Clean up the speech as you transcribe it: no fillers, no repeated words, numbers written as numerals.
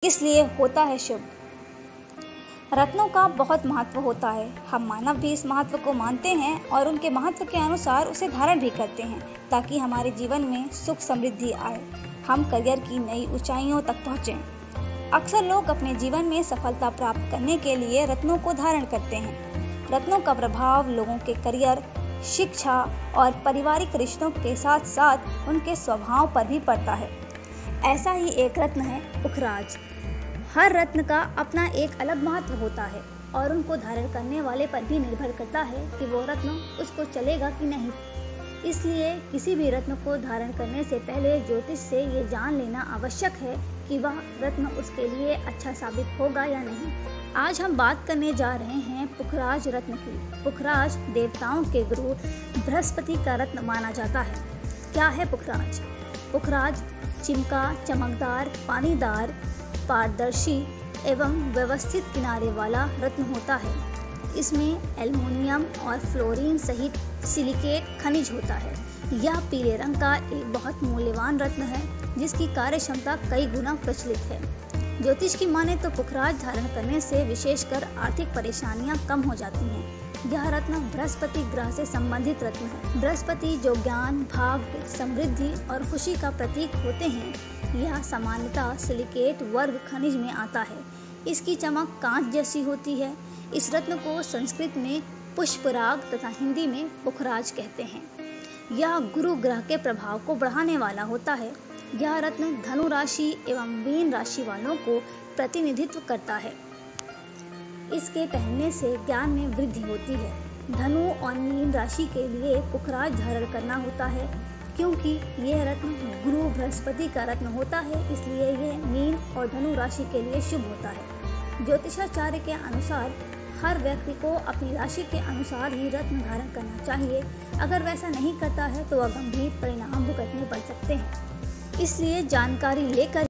इसलिए होता है शुभ। रत्नों का बहुत महत्व होता है। हम मानव भी इस महत्व को मानते हैं और उनके महत्व के अनुसार उसे धारण भी करते हैं ताकि हमारे जीवन में सुख समृद्धि आए, हम करियर की नई ऊंचाइयों तक पहुँचें। अक्सर लोग अपने जीवन में सफलता प्राप्त करने के लिए रत्नों को धारण करते हैं। रत्नों का प्रभाव लोगों के करियर, शिक्षा और पारिवारिक रिश्तों के साथ साथ उनके स्वभाव पर भी पड़ता है। ऐसा ही एक रत्न है पुखराज। हर रत्न का अपना एक अलग महत्व होता है और उनको धारण करने वाले पर भी निर्भर करता है कि वो रत्न उसको चलेगा कि नहीं। इसलिए किसी भी रत्न को धारण करने से पहले ज्योतिष से ये जान लेना आवश्यक है कि वह रत्न उसके लिए अच्छा साबित होगा या नहीं। आज हम बात करने जा रहे हैं पुखराज रत्न की। पुखराज देवताओं के गुरु बृहस्पति का रत्न माना जाता है। क्या है पुखराज? पुखराज चिमका, चमकदार, पानीदार, पारदर्शी एवं व्यवस्थित किनारे वाला रत्न होता है। इसमें एल्युमिनियम और फ्लोरीन सहित सिलिकेट खनिज होता है। यह पीले रंग का एक बहुत मूल्यवान रत्न है जिसकी कार्य क्षमता कई गुना प्रचलित है। ज्योतिष की माने तो पुखराज धारण करने से विशेषकर आर्थिक परेशानियां कम हो जाती हैं। यह रत्न बृहस्पति ग्रह से संबंधित रत्न है। बृहस्पति जो ज्ञान, भाग्य, समृद्धि और खुशी का प्रतीक होते हैं, यह सामान्यतः सिलिकेट वर्ग खनिज में आता है। इसकी चमक कांच जैसी होती है। इस रत्न को संस्कृत में पुष्पराग तथा हिंदी में पुखराज कहते हैं। यह गुरु ग्रह के प्रभाव को बढ़ाने वाला होता है। यह रत्न धनु राशि एवं मीन राशि वालों को प्रतिनिधित्व करता है। इसके पहनने से ज्ञान में वृद्धि होती है। धनु और मीन राशि के लिए पुखराज धारण करना होता है। क्योंकि यह रत्न गुरु बृहस्पति का रत्न होता है, इसलिए यह मीन और धनु राशि के लिए शुभ होता है। ज्योतिषाचार्य के अनुसार हर व्यक्ति को अपनी राशि के अनुसार ही रत्न धारण करना चाहिए। अगर वैसा नहीं करता है तो वह गंभीर परिणाम भुगतने पड़ सकते हैं। इसलिए जानकारी लेकर